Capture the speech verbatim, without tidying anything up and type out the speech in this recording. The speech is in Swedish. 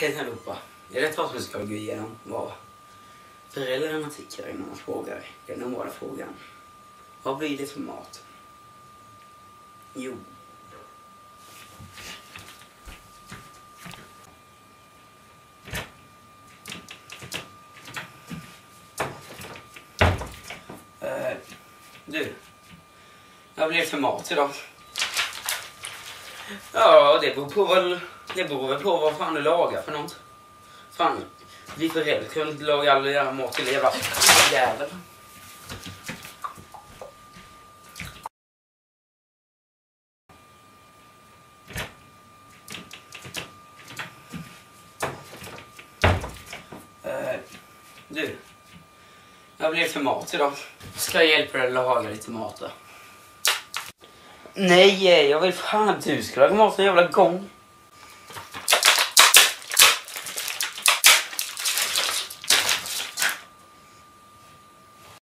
Hej allihopa. I detta avsnitt ska vi gå igenom vad föräldrarna tycker innan man frågar den normala frågan. Vad blir det för mat? Jo. Uh, du. Vad blir det för mat idag? Ja, det beror på vad, det beror väl på vad fan du lagar för något. Fan, vi föräldrar kunde inte laga all jävla mat till jävla jävel. Uh, du. Vad blir det för mat idag? Ska jag hjälpa dig att laga lite mat då? Nej, jag vill fan att du ska laga mat en jävla gång.